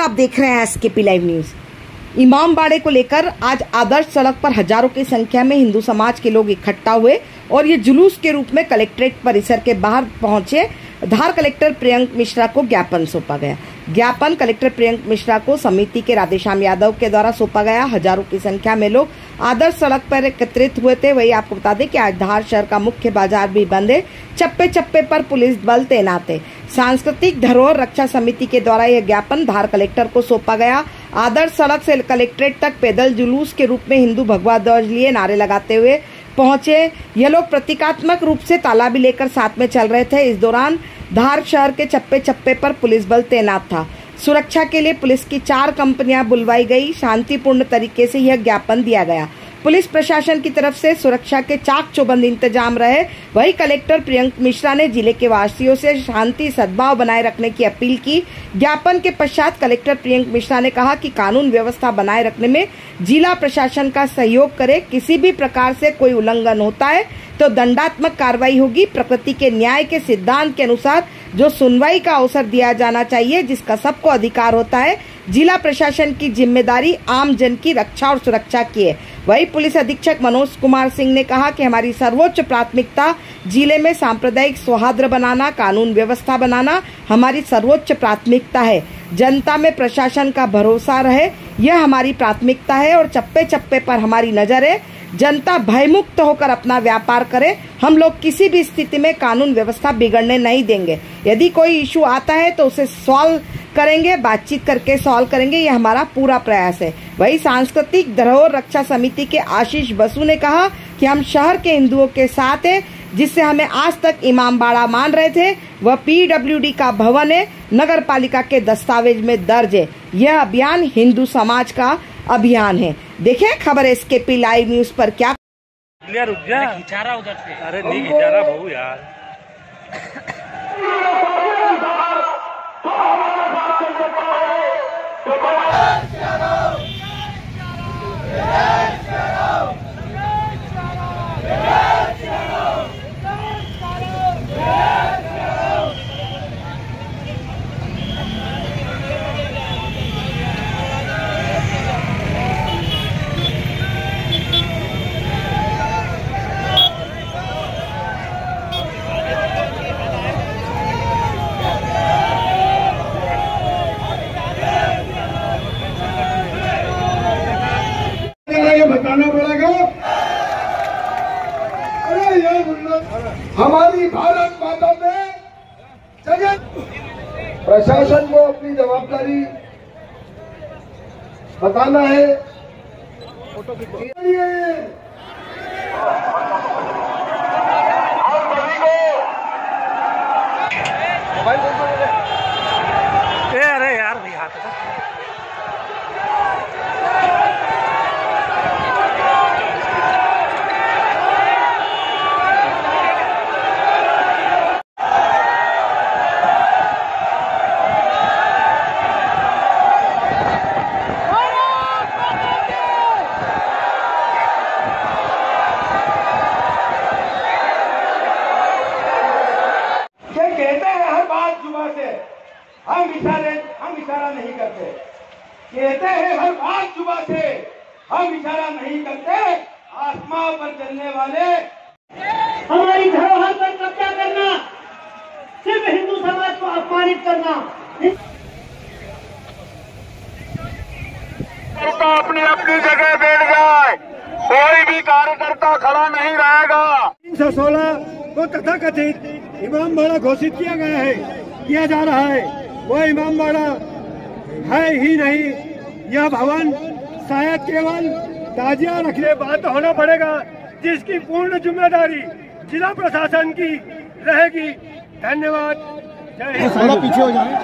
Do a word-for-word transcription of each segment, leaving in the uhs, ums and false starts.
आप देख रहे हैं एसकेपी लाइव न्यूज। इमामबाड़े को लेकर आज आदर्श सड़क पर हजारों की संख्या में हिंदू समाज के लोग इकट्ठा हुए और ये जुलूस के रूप में कलेक्ट्रेट परिसर के बाहर पहुंचे। धार कलेक्टर प्रियंक मिश्रा को ज्ञापन सौंपा गया। ज्ञापन कलेक्टर प्रियंक मिश्रा को समिति के राधेश्याम यादव के द्वारा सौंपा गया। हजारों की संख्या में लोग आदर्श सड़क पर एकत्रित हुए थे। वही आपको बता दें कि आज धार शहर का मुख्य बाजार भी बंद है। चप्पे चप्पे पर पुलिस बल तैनात है। सांस्कृतिक धरोहर रक्षा समिति के द्वारा यह ज्ञापन धार कलेक्टर को सौंपा गया। आदर्श सड़क से कलेक्ट्रेट तक पैदल जुलूस के रूप में हिंदू भगवा ध्वज लिए नारे लगाते हुए पहुंचे। ये लोग प्रतीकात्मक रूप से ताला भी लेकर साथ में चल रहे थे। इस दौरान धार शहर के चप्पे चप्पे पर पुलिस बल तैनात था। सुरक्षा के लिए पुलिस की चार कंपनियां बुलवाई गई। शांतिपूर्ण तरीके से यह ज्ञापन दिया गया। पुलिस प्रशासन की तरफ से सुरक्षा के चाक चौबंद इंतजाम रहे। वही कलेक्टर प्रियंक मिश्रा ने जिले के वासियों से शांति सद्भाव बनाए रखने की अपील की। ज्ञापन के पश्चात कलेक्टर प्रियंक मिश्रा ने कहा कि कानून व्यवस्था बनाए रखने में जिला प्रशासन का सहयोग करे। किसी भी प्रकार से कोई उल्लंघन होता है तो दंडात्मक कार्रवाई होगी। प्रकृति के न्याय के सिद्धांत के अनुसार जो सुनवाई का अवसर दिया जाना चाहिए, जिसका सबको अधिकार होता है। जिला प्रशासन की जिम्मेदारी आम जन की रक्षा और सुरक्षा की है। वही पुलिस अधीक्षक मनोज कुमार सिंह ने कहा कि हमारी सर्वोच्च प्राथमिकता जिले में सांप्रदायिक सौहार्द बनाना, कानून व्यवस्था बनाना हमारी सर्वोच्च प्राथमिकता है। जनता में प्रशासन का भरोसा रहे, यह हमारी प्राथमिकता है और चप्पे चप्पे पर हमारी नजर है। जनता भयमुक्त होकर अपना व्यापार करे। हम लोग किसी भी स्थिति में कानून व्यवस्था बिगड़ने नहीं देंगे। यदि कोई इशू आता है तो उसे सॉल्व करेंगे, बातचीत करके सॉल्व करेंगे, यह हमारा पूरा प्रयास है। वही सांस्कृतिक धरोहर रक्षा समिति के आशीष बसु ने कहा कि हम शहर के हिंदुओं के साथ हैं, जिससे हमें आज तक इमामबाड़ा मान रहे थे। वह पीडब्ल्यूडी का भवन है, नगर पालिका के दस्तावेज में दर्ज है। यह अभियान हिंदू समाज का अभियान है। देखें खबर एसकेपी लाइव न्यूज पर। क्या रुक जा, खिंचारा उधर से। अरे नहीं खिंचारा बहु यार। बताना पड़ेगा। अरे ये हमारी भारत माता में जगत प्रशासन को अपनी जवाबदारी बताना है। अरे यार भाई हाथ कहते हैं हर बात जुबान से, हम इशारे हम इशारा नहीं करते। कहते हैं हर बात जुबान से, हम इशारा नहीं करते। आसमां पर चलने वाले हमारी धरोहर पर कब्जा करना, सिर्फ हिंदू समाज को अपमानित करना। अपनी अपनी जगह बैठ जाए, कोई भी कार्यकर्ता खड़ा नहीं रहेगा। तीन सौ सोलह को तथाकथित इमामबाड़ा घोषित किया गया है, किया जा रहा है। वह इमामबाड़ा है ही नहीं। यह भवन शायद केवल ताजिया रखने बात होना पड़ेगा, जिसकी पूर्ण जिम्मेदारी जिला प्रशासन की रहेगी। धन्यवाद। जय हिंद। थोड़ा पीछे हो जाए।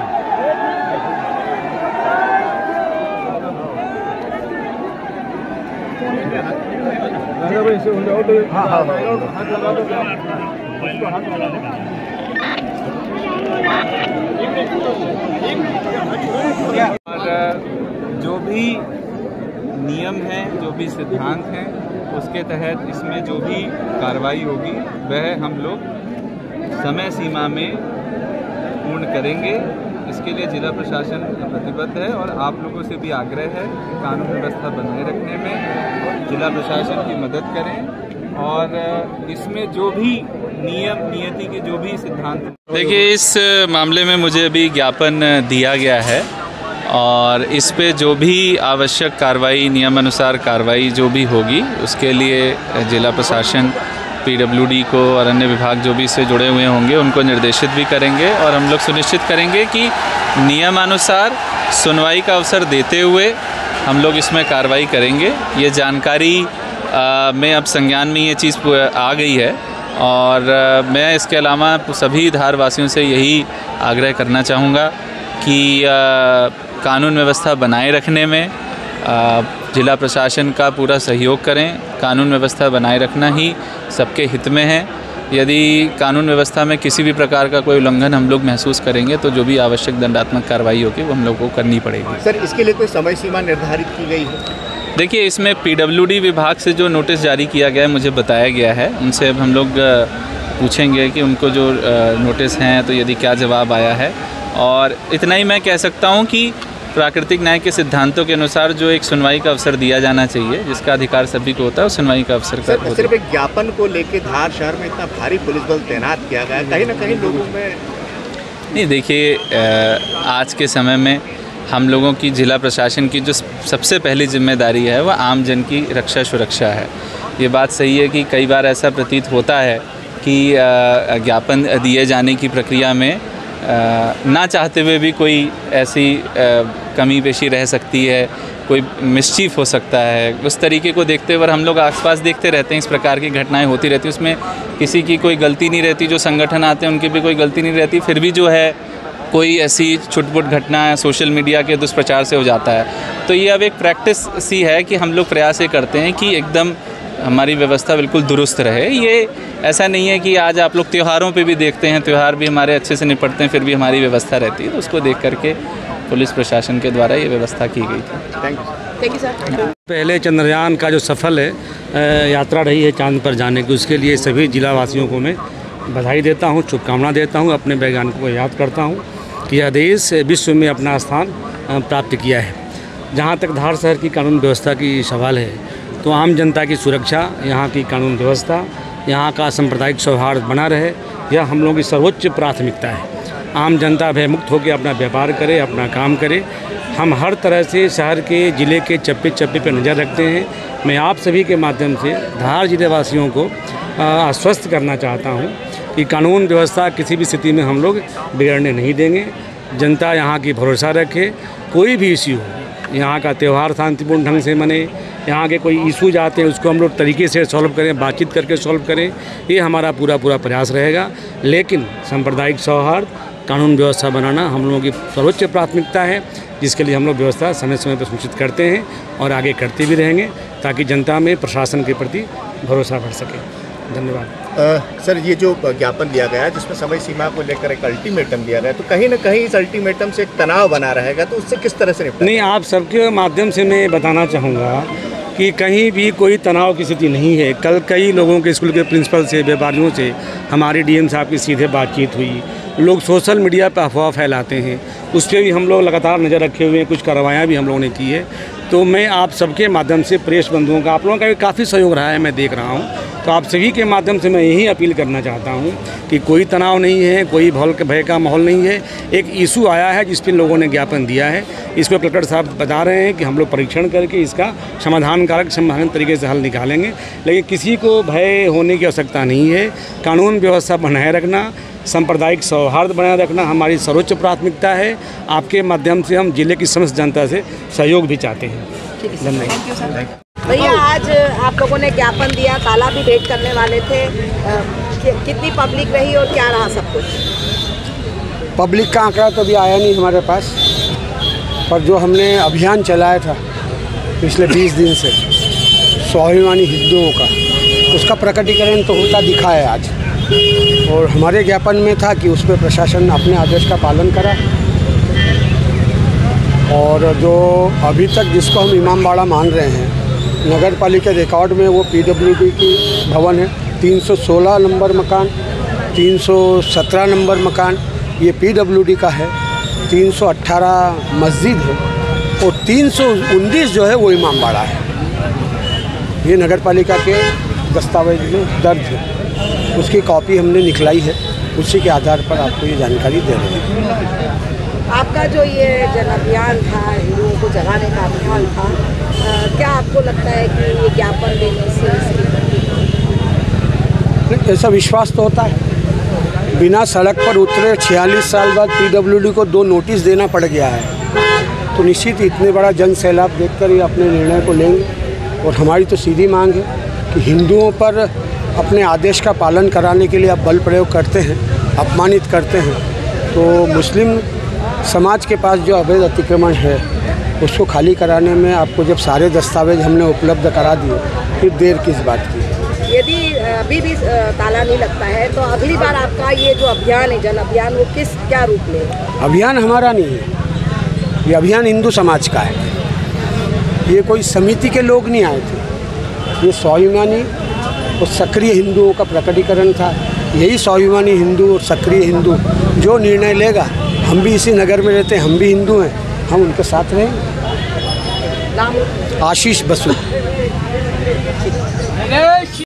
हाँ हाँ हाथ लगा दो। जो भी नियम हैं, जो भी सिद्धांत हैं, उसके तहत इसमें जो भी कार्रवाई होगी वह हम लोग समय सीमा में पूर्ण करेंगे। इसके उसके लिए जिला प्रशासन प्रतिबद्ध है और आप लोगों से भी आग्रह है कि कानून व्यवस्था बनाए रखने में जिला प्रशासन की मदद करें और इसमें जो भी नियम नियति के जो भी सिद्धांत। देखिए, इस मामले में मुझे अभी ज्ञापन दिया गया है और इस पे जो भी आवश्यक कार्रवाई नियमानुसार कार्रवाई जो भी होगी उसके लिए जिला प्रशासन पीडब्ल्यूडी को और अन्य विभाग जो भी इससे जुड़े हुए होंगे उनको निर्देशित भी करेंगे और हम लोग सुनिश्चित करेंगे कि नियमानुसार सुनवाई का अवसर देते हुए हम लोग इसमें कार्रवाई करेंगे। ये जानकारी आ, में अब संज्ञान में ये चीज़ आ गई है और आ, मैं इसके अलावा सभी धारवासियों से यही आग्रह करना चाहूँगा कि आ, कानून व्यवस्था बनाए रखने में आ, जिला प्रशासन का पूरा सहयोग करें। कानून व्यवस्था बनाए रखना ही सबके हित में है। यदि कानून व्यवस्था में किसी भी प्रकार का कोई उल्लंघन हम लोग महसूस करेंगे तो जो भी आवश्यक दंडात्मक कार्रवाई होगी वो हम लोग को करनी पड़ेगी। सर, इसके लिए कोई समय सीमा निर्धारित की गई है? देखिए, इसमें पीडब्ल्यूडी विभाग से जो नोटिस जारी किया गया है मुझे बताया गया है, उनसे अब हम लोग पूछेंगे कि उनको जो नोटिस हैं तो यदि क्या जवाब आया है। और इतना ही मैं कह सकता हूँ कि प्राकृतिक न्याय के सिद्धांतों के अनुसार जो एक सुनवाई का अवसर दिया जाना चाहिए, जिसका अधिकार सभी को होता है, उस सुनवाई का अवसर सर, सिर्फ एक ज्ञापन को लेके धार शहर में इतना भारी पुलिस बल तैनात किया गया है, कहीं ना कहीं लोगों में नहीं। देखिए, आज के समय में हम लोगों की जिला प्रशासन की जो सबसे पहली जिम्मेदारी है वह आम जन की रक्षा सुरक्षा है। ये बात सही है कि कई बार ऐसा प्रतीत होता है कि ज्ञापन दिए जाने की प्रक्रिया में ना चाहते हुए भी कोई ऐसी कमी पेशी रह सकती है, कोई मिसचीफ हो सकता है। उस तरीके को देखते हुए हम लोग आसपास देखते रहते हैं, इस प्रकार की घटनाएं होती रहती हैं। उसमें किसी की कोई गलती नहीं रहती, जो संगठन आते हैं उनकी भी कोई गलती नहीं रहती, फिर भी जो है कोई ऐसी छुटपुट घटना सोशल मीडिया के दुष्प्रचार से हो जाता है। तो ये अब एक प्रैक्टिस सी है कि हम लोग प्रयास ये करते हैं कि एकदम हमारी व्यवस्था बिल्कुल दुरुस्त रहे। ये ऐसा नहीं है कि आज आप लोग त्योहारों पे भी देखते हैं, त्यौहार भी हमारे अच्छे से निपटते हैं, फिर भी हमारी व्यवस्था रहती है, तो उसको देख करके पुलिस प्रशासन के द्वारा ये व्यवस्था की गई थी। Thank you thank you sir. पहले चंद्रयान का जो सफल है यात्रा रही है चांद पर जाने की, उसके लिए सभी जिलावासियों को मैं बधाई देता हूँ, शुभकामना देता हूँ। अपने वैज्ञानिकों को याद करता हूँ कि यह देश विश्व में अपना स्थान प्राप्त किया है। जहाँ तक धार शहर की कानून व्यवस्था की सवाल है तो आम जनता की सुरक्षा, यहाँ की कानून व्यवस्था, यहाँ का सांप्रदायिक सौहार्द बना रहे, यह हम लोगों की सर्वोच्च प्राथमिकता है। आम जनता भयमुक्त होकर अपना व्यापार करे, अपना काम करे। हम हर तरह से शहर के ज़िले के चप्पे चप्पे पर नज़र रखते हैं। मैं आप सभी के माध्यम से धार जिले वासियों को आश्वस्त करना चाहता हूँ कि कानून व्यवस्था किसी भी स्थिति में हम लोग बिगड़ने नहीं देंगे। जनता यहाँ की भरोसा रखे, कोई भी इश्यू हो, यहाँ का त्यौहार शांतिपूर्ण ढंग से मने, यहाँ के कोई इशूज आते हैं उसको हम लोग तरीके से सॉल्व करें, बातचीत करके सॉल्व करें, ये हमारा पूरा पूरा प्रयास रहेगा। लेकिन सांप्रदायिक सौहार्द, कानून व्यवस्था बनाना हम लोगों की सर्वोच्च प्राथमिकता है, जिसके लिए हम लोग व्यवस्था समय समय पर सुनिश्चित करते हैं और आगे करते भी रहेंगे ताकि जनता में प्रशासन के प्रति भरोसा बढ़ सके। धन्यवाद। सर, ये जो ज्ञापन दिया गया है जिसमें समय सीमा को लेकर एक अल्टीमेटम दिया गया है, तो कहीं ना कहीं इस अल्टीमेटम से एक तनाव बना रहेगा, तो उससे किस तरह से निपटा? नहीं, आप सबके माध्यम से मैं बताना चाहूँगा कि कहीं भी कोई तनाव की स्थिति नहीं है। कल कई लोगों के स्कूल के प्रिंसिपल से, व्यापारियों से हमारे डीएम साहब की सीधे बातचीत हुई। लोग सोशल मीडिया पर अफवाह फैलाते हैं, उस पर भी हम लोग लगातार नज़र रखे हुए हैं, कुछ कार्रवाइयाँ भी हम लोगों ने की है। तो मैं आप सबके माध्यम से प्रेस बंधुओं का, आप लोगों का भी काफ़ी सहयोग रहा है, मैं देख रहा हूँ, तो आप सभी के माध्यम से मैं यही अपील करना चाहता हूँ कि कोई तनाव नहीं है, कोई भौल भय का माहौल नहीं है। एक इशू आया है जिस पर लोगों ने ज्ञापन दिया है, इस पर कलेक्टर साहब बता रहे हैं कि हम लोग परीक्षण करके इसका समाधान कारक समाधान तरीके से हल निकालेंगे। लेकिन किसी को भय होने की आवश्यकता नहीं है। कानून व्यवस्था बनाए रखना, सांप्रदायिक सौहार्द बनाए रखना हमारी सर्वोच्च प्राथमिकता है। आपके माध्यम से हम जिले की समस्त जनता से सहयोग भी चाहते हैं। धन्यवाद। भैया, आज आप लोगों ने ज्ञापन दिया, ताला भी भेंट करने वाले थे, कि, कितनी पब्लिक रही और क्या रहा सब कुछ? पब्लिक का आंकड़ा तो अभी आया नहीं हमारे पास, पर जो हमने अभियान चलाया था पिछले बीस दिन से स्वाभिमानी हिंदुओं का, उसका प्रकटीकरण तो होता दिखा है आज। और हमारे ज्ञापन में था कि उस पर प्रशासन अपने आदेश का पालन करा, और जो अभी तक जिसको हम इमामबाड़ा मान रहे हैं, नगर पालिका रिकॉर्ड में वो पीडब्ल्यूडी की भवन है, तीन सौ सोलह नंबर मकान, तीन सौ सत्रह नंबर मकान ये पीडब्ल्यूडी का है, तीन सौ अट्ठारह मस्जिद है और तीन सौ उन्नीस जो है वो इमाम बाड़ा है। ये नगर पालिका के दस्तावेज में दर्ज है, उसकी कॉपी हमने निकलाई है, उसी के आधार पर आपको ये जानकारी दे रहे हैं। आपका जो ये जन अभियान था, हिंदुओं को जगाने का अभियान था, आ, क्या आपको लगता है कि ये ज्ञापन देने से ऐसा विश्वास तो होता है? बिना सड़क पर उतरे छियालीस साल बाद पीडब्ल्यूडी को दो नोटिस देना पड़ गया है, तो निश्चित इतने बड़ा जन सैलाब देखकर ये अपने निर्णय को लेंगे। और हमारी तो सीधी मांग है कि हिंदुओं पर अपने आदेश का पालन कराने के लिए आप बल प्रयोग करते हैं, अपमानित करते हैं, तो मुस्लिम समाज के पास जो अवैध अतिक्रमण है उसको खाली कराने में आपको जब सारे दस्तावेज हमने उपलब्ध करा दिए, फिर देर किस बात की? यदि अभी भी ताला नहीं लगता है तो अगली बार आपका ये जो अभियान है, जन अभियान, वो किस क्या रूप लेगा? अभियान हमारा नहीं है, ये अभियान हिंदू समाज का है। ये कोई समिति के लोग नहीं आए थे, ये स्वाभिमानी और सक्रिय हिंदुओं का प्रकटीकरण था। यही स्वाभिमानी हिंदू और सक्रिय हिंदू जो निर्णय लेगा, हम भी इसी नगर में रहते हैं, हम भी हिंदू हैं, हम उनके साथ रहेंगे। नाम? आशीष बसु।